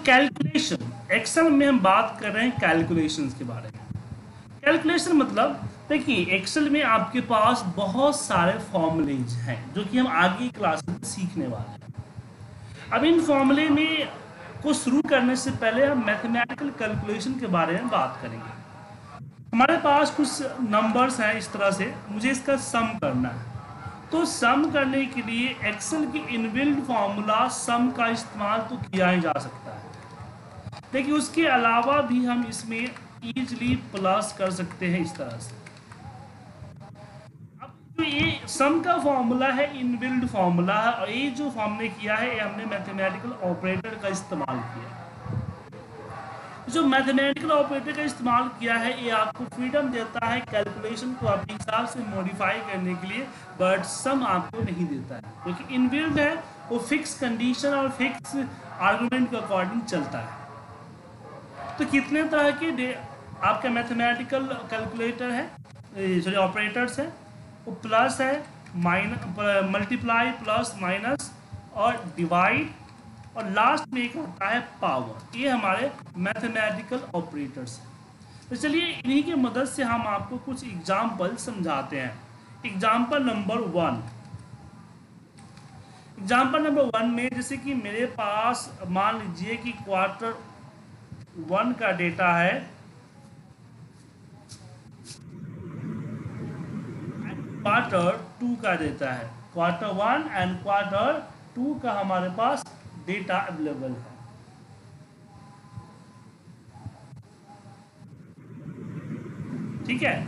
Calculation, Excel में हम बात कर रहे हैं कैलकुलेशंस के बारे में। कैलकुलेशन मतलब देखिए, एक्सेल में आपके पास बहुत सारे फॉर्मूलेज हैं जो कि हम आगे क्लास में सीखने वाले हैं। अब इन फॉर्मूले में को शुरू करने से पहले हम मैथमेटिकल कैलकुलेशन के बारे में बात करेंगे। हमारे पास कुछ नंबर्स हैं इस तरह से, मुझे इसका सम करना है। तो सम करने के लिए एक्सेल की इनबिल्ट फार्मूला सम का इस्तेमाल तो किया ही जा सकता है, लेकिन उसके अलावा भी हम इसमें इजीली प्लस कर सकते हैं इस तरह से। अब जो ये सम का फॉर्मूला है इनबिल्ट फार्मूला है, और ये जो हमने किया है ये हमने मैथमेटिकल ऑपरेटर का इस्तेमाल किया है। जो मैथमेटिकल ऑपरेटर का इस्तेमाल किया है ये आपको फ्रीडम देता है कैलकुलेशन को अपने हिसाब से मॉडिफाई करने के लिए, बट सम आपको नहीं देता है क्योंकि इनबिल्ट है, वो फिक्स कंडीशन और फिक्स आर्गुमेंट के अकॉर्डिंग चलता है। तो कितने तरह के आपका मैथमेटिकल कैलकुलेटर है, सॉरी ऑपरेटर्स है, वो प्लस है, माइनस, मल्टीप्लाई, प्लस, माइनस और डिवाइड, और लास्ट में एक होता है पावर। ये हमारे मैथमेटिकल ऑपरेटर्स हैं। तो चलिए इन्हीं की मदद से हम आपको कुछ एग्जाम्पल समझाते हैं। एग्जाम्पल नंबर 1, एग्जाम्पल नंबर 1 में जैसे कि मेरे पास मान लीजिए कि क्वार्टर 1 का डेटा है, क्वार्टर 2 का डेटा है। क्वार्टर 1 एंड क्वार्टर 2 का हमारे पास डेटा अवेलेबल है। ठीक है,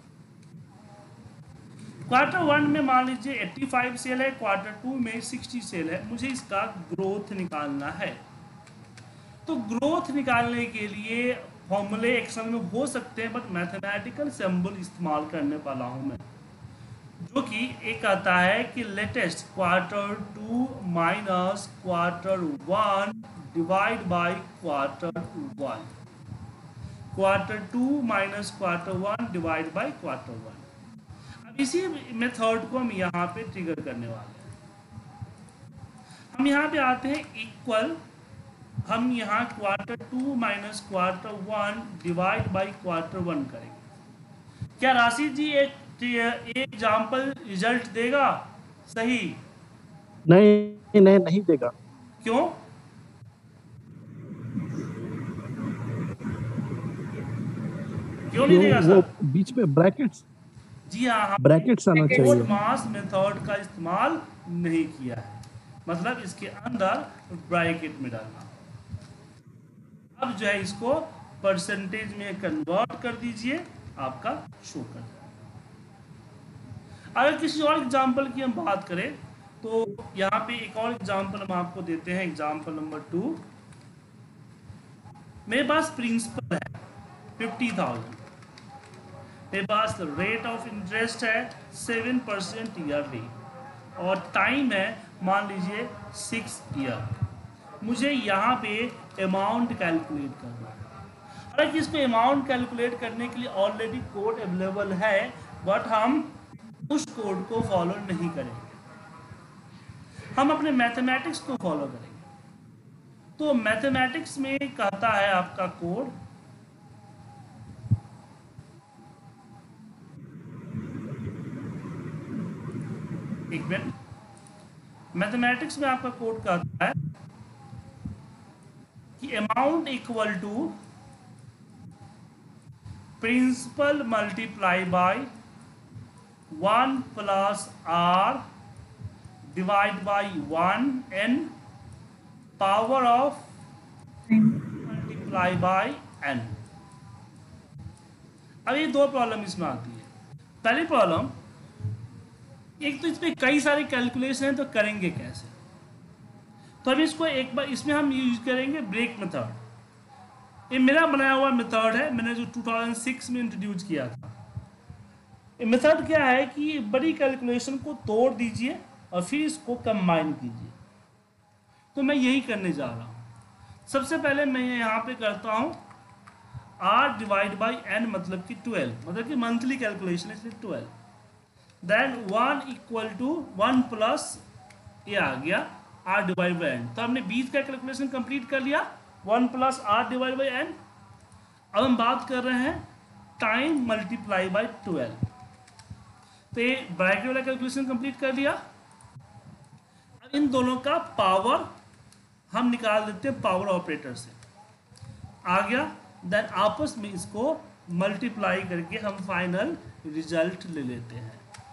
क्वार्टर 1 में मान लीजिए 85 सेल है, क्वार्टर 2 में 60 सेल है। मुझे इसका ग्रोथ निकालना है। तो ग्रोथ निकालने के लिए फॉर्मूले एक्सेल में हो सकते हैं, बट मैथमेटिकल सिंबल इस्तेमाल करने वाला हूं मैं, जो कि एक आता है कि latest quarter 2 minus quarter 1 divide by quarter 1, quarter 2 minus quarter 1 divide by quarter 1। अब इसी मेथड को हम यहाँ पे ट्रिगर करने वाले हैं। हम यहाँ पे आते हैं इक्वल, हम यहाँ quarter 2 minus quarter 1 divide by quarter 1 करेंगे। क्या राशि जी एक एग्जाम्पल रिजल्ट देगा सही? नहीं नहीं नहीं देगा। क्यों? क्यों नहीं देगा वो सर? बीच में ब्रैकेट्स, जी हाँ, ब्रैकेट्स आना चाहिए। कोड मास मेथड का इस्तेमाल नहीं किया है, मतलब इसके अंदर ब्रैकेट में डालना। अब जो है इसको परसेंटेज में कन्वर्ट कर दीजिए, आपका शो कर देगा। अगर किसी और एग्जाम्पल की हम बात करें तो यहाँ पे एक और एग्जाम्पल हम आपको देते हैं, एग्जाम्पल नंबर 2। मेरे पास प्रिंसिपल है 50,000, मेरे पास रेट ऑफ इंटरेस्ट है 7% ईयरली, और टाइम है मान लीजिए 6 ईयर। मुझे यहाँ पे अमाउंट कैलकुलेट करना है। हालांकि इसको अमाउंट कैलकुलेट करने के लिए ऑलरेडी कोड अवेलेबल है, बट हम उस कोड को फॉलो नहीं करेंगे, हम अपने मैथमेटिक्स को फॉलो करेंगे। तो मैथमेटिक्स में कहता है आपका कोड, एक मिनट, मैथमेटिक्स में आपका कोड कहता है कि amount equal to principal multiply by 1 plus R divide by 1n power of multiply by n। अब ये दो प्रॉब्लम इसमें आती है। पहली प्रॉब्लम, एक तो इसमें कई सारे कैलकुलेशन हैं, तो करेंगे कैसे? तो अब इसको एक बार इसमें हम यूज करेंगे ब्रेक मेथड। ये मेरा बनाया हुआ मेथड है, मैंने जो 2006 में इंट्रोड्यूस किया था। ये मेथड क्या है कि बड़ी कैलकुलेशन को तोड़ दीजिए और फिर इसको कंबाइन कीजिए। तो मैं यही करने जा रहा हूँ। सबसे पहले मैं यहाँ पे करता हूँ r डिवाइड बाई n, मतलब कि 12, मतलब कि मंथली कैलकुलेशन है इसलिए 12। देन 1 इक्वल टू 1 प्लस ये आ गया r डिवाइड बाई n। तो हमने 20 का कैलकुलेशन कंप्लीट कर लिया, 1 plus R divide by N. अब हम बात कर रहे हैं टाइम मल्टीप्लाई बाई 12। तो ये ब्रैकेट वाला कैलकुलेशन कंप्लीट कर लिया। अब इन दोनों का पावर हम निकाल देते हैं पावर ऑपरेटर से, आ गया। देन आपस में इसको मल्टीप्लाई करके हम फाइनल रिजल्ट ले लेते हैं।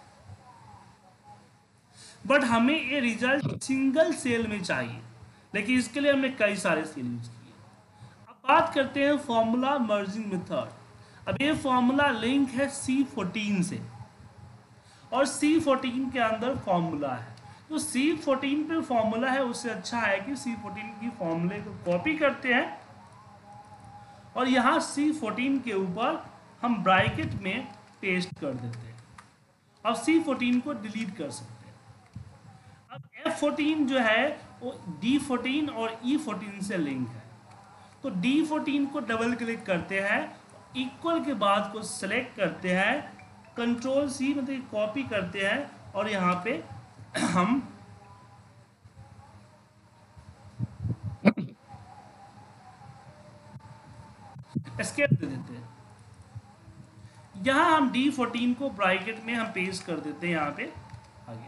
बट हमें ये रिजल्ट सिंगल सेल में चाहिए, लेकिन इसके लिए हमने कई सारे सेल यूज किए। अब बात करते हैं फॉर्मूला मर्जिंग मेथड। अब ये फॉर्मूला लिंक है C14 से, और C14 के अंदर फॉर्मूला है। तो C14 पे फॉर्मूला है, उससे अच्छा है कि C14 की फॉर्मूले को कॉपी करते हैं और यहाँ C14 के ऊपर हम ब्रैकेट में पेस्ट कर देते हैं। अब C14 को डिलीट कर सकते हैं। अब F14 जो है वो D14 और E14 से लिंक है। तो D14 को डबल क्लिक करते हैं, इक्वल के बाद को सेलेक्ट करते हैं, कंट्रोल C मतलब कॉपी करते हैं और यहाँ पे हम एस्केप दे देते हैं। यहां हम D14 को ब्रैकेट में हम पेस्ट कर देते हैं, यहां पे आ गया।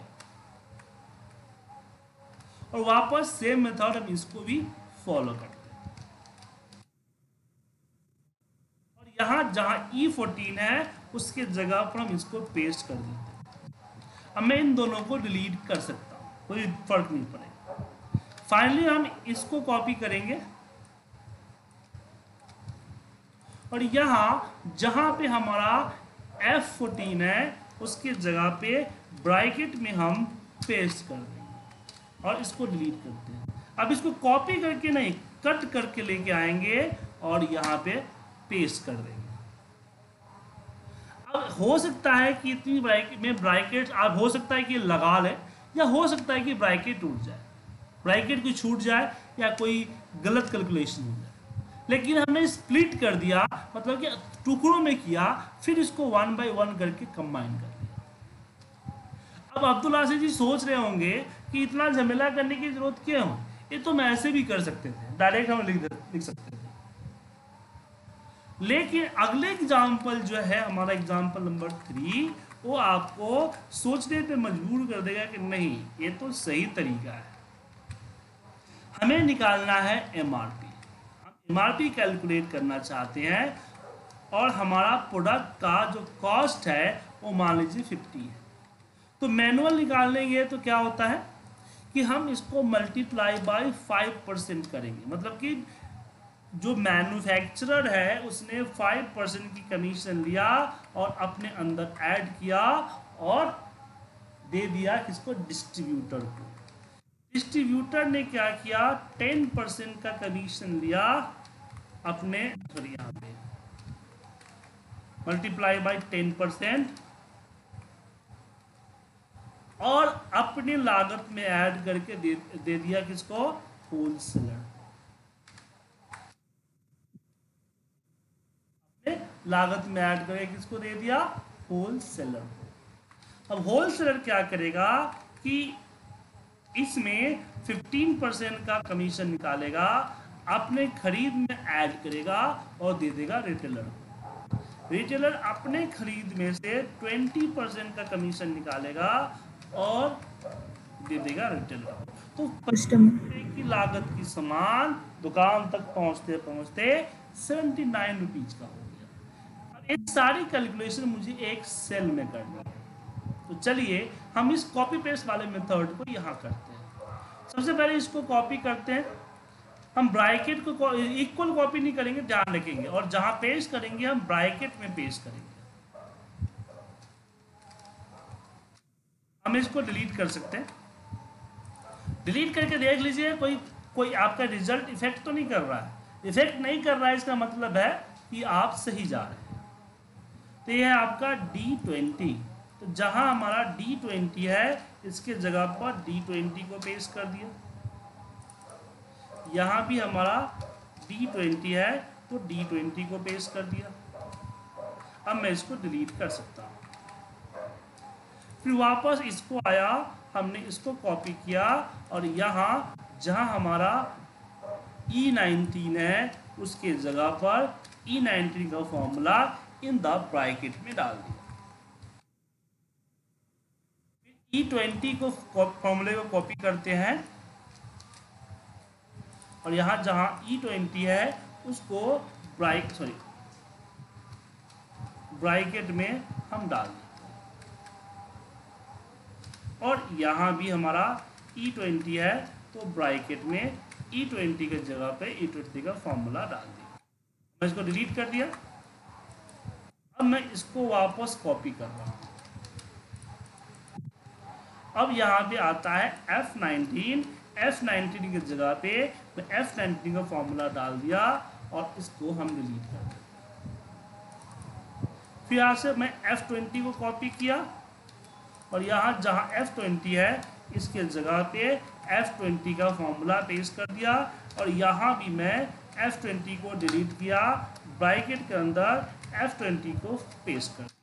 और वापस सेम मेथड हम इसको भी फॉलो करते हैं। और यहां जहां E14 है उसके जगह पर हम इसको पेस्ट कर देते हैं। अब मैं इन दोनों को डिलीट कर सकता हूं, कोई फर्क नहीं पड़ेगा। फाइनली हम इसको कॉपी करेंगे और यहाँ जहाँ पे हमारा F14 है उसके जगह पे ब्रैकेट में हम पेस्ट कर देंगे और इसको डिलीट करते हैं। अब इसको कॉपी करके नहीं, कट करके लेके आएंगे और यहाँ पे पेस्ट कर देंगे। अब हो सकता है कि इतनी ब्रैकेट अब हो सकता है कि लगा ले, या हो सकता है कि ब्रैकेट टूट जाए, ब्रैकेट कोई छूट जाए या कोई गलत कैलकुलेशन हो जाए। लेकिन हमने स्प्लिट कर दिया, मतलब कि टुकड़ों में किया, फिर इसको 1 बाई 1 करके कंबाइन कर दिया। अब अब्दुल आसिफ जी सोच रहे होंगे कि इतना झमेला करने की जरूरत क्यों हो, ये तो मैं ऐसे भी कर सकते थे, डायरेक्ट हम लिख सकते थे। लेकिन अगले एग्जाम्पल जो है हमारा एग्जाम्पल नंबर 3, वो आपको सोचने पे मजबूर कर देगा कि नहीं ये तो सही तरीका है। हमें निकालना है MRP। MRP कैलकुलेट करना चाहते हैं और हमारा प्रोडक्ट का जो कॉस्ट है वो मान लीजिए 50 है। तो मैनुअल निकालेंगे तो क्या होता है कि हम इसको मल्टीप्लाई बाय 5% करेंगे, मतलब कि जो मैन्युफैक्चरर है उसने 5% की कमीशन लिया और अपने अंदर ऐड किया और दे दिया किसको, डिस्ट्रीब्यूटर को। डिस्ट्रीब्यूटर ने क्या किया, 10% का कमीशन लिया अपने, यहाँ पे मल्टीप्लाई बाय 10% और अपने लागत में ऐड करके दे दिया किसको, होलसेलर। अपने लागत में ऐड करके किसको दे दिया, होलसेलर को। अब होलसेलर क्या करेगा कि इसमें 15% का कमीशन निकालेगा, अपने खरीद में ऐड करेगा और दे देगा रिटेलर को। रिटेलर अपने खरीद में से 20% का कमीशन निकालेगा और दे देगा रिटेलर को। तो 50 की लागत की सामान दुकान तक पहुंचते पहुंचते 79 रुपीज का हो गया। अब ये सारी कैलकुलेशन मुझे एक सेल में करनी है। तो चलिए हम इस कॉपी पेस्ट वाले मेथड को यहाँ करते हैं। सबसे पहले इसको कॉपी करते हैं। हम ब्रैकेट को इक्वल कॉपी नहीं करेंगे, ध्यान रखेंगे, और जहाँ पेस्ट करेंगे हम ब्रैकेट में पेस्ट करेंगे। हम इसको डिलीट कर सकते हैं। डिलीट करके देख लीजिए कोई आपका रिजल्ट इफेक्ट तो नहीं कर रहा है। इफेक्ट नहीं कर रहा है इसका मतलब है कि आप सही जा रहे हैं। तो ये है आपका D20। तो जहां हमारा D20 है इसके जगह पर D20 को पेस्ट कर दिया। यहाँ भी हमारा D20 है तो D20 को पेस्ट कर दिया। अब मैं इसको डिलीट कर सकता हूँ। फिर वापस इसको आया, हमने इसको कॉपी किया और यहाँ जहाँ हमारा E19 है उसके जगह पर E19 का फॉर्मूला इन द ब्रैकेट में डाल दिया। E20 को फॉर्मूले को कॉपी करते हैं और यहां जहां E20 है उसको ब्रैकेट में हम डाल दें और यहां भी हमारा E20 है तो ब्रैकेट में E20 के जगह पे E20 का फॉर्मूला डाल दिया। मैं इसको डिलीट कर दिया। अब मैं इसको वापस कॉपी कर रहा हूं। अब यहाँ पे आता है F19 की जगह पे मैं F19 का फॉर्मूला डाल दिया और इसको हम डिलीट कर दें। फिर यहाँ से मैं F20 को कॉपी किया और यहाँ जहाँ F20 है इसके जगह पे F20 का फॉर्मूला पेस्ट कर दिया और यहाँ भी मैं F20 को डिलीट किया, ब्रैकेट के अंदर F20 को पेस्ट कर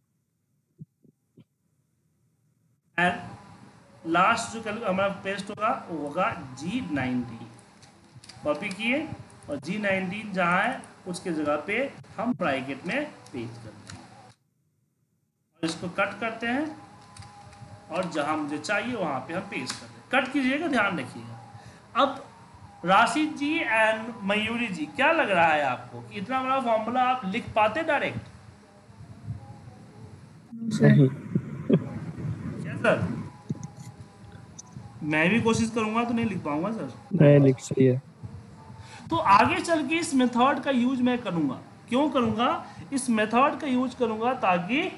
एंड लास्ट जो हमारा पेस्ट होगा वो होगा G19। कॉपी किए और G19 जहाँ है उसके जगह पे हम ब्रैकेट में पेस्ट करते हैं और इसको कट करते हैं और जहाँ मुझे चाहिए वहाँ पे हम पेस्ट करते हैं। कट कीजिएगा, ध्यान रखिएगा। अब राशिद जी एंड मयूरी जी, क्या लग रहा है आपको कि इतना बड़ा फॉर्मूला आप लिख पाते डायरेक्ट? नहीं। क्या सर? मैं भी कोशिश करूंगा तो नहीं लिख पाऊंगा सर। नहीं लिख सही है। तो आगे चल के इस मेथड का यूज मैं करूंगा। क्यों करूंगा? इस मेथड का यूज करूंगा ताकि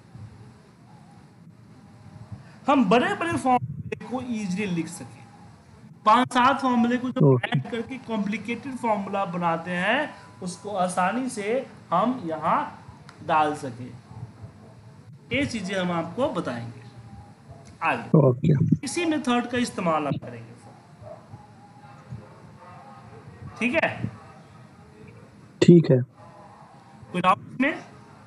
हम बड़े बड़े फॉर्मूले को इजीली लिख सके। 5-7 फॉर्मूले को जो ऐड करके कॉम्प्लिकेटेड फॉर्मूला बनाते हैं उसको आसानी से हम यहाँ डाल सके। ये चीजें हम आपको बताएंगे आगे। ओके। इसी मेथड का इस्तेमाल हम करेंगे सर। ठीक है? ठीक है। कोई डाउट में?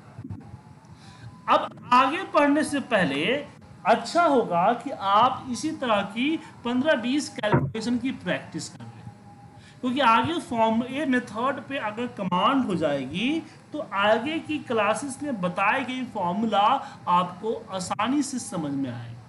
अब आगे पढ़ने से पहले अच्छा होगा कि आप इसी तरह की 15-20 कैलकुलेशन की प्रैक्टिस कर लें, क्योंकि आगे फॉर्म ये मेथड पे अगर कमांड हो जाएगी तो आगे की क्लासेस में बताई गई फॉर्मूला आपको आसानी से समझ में आएगी।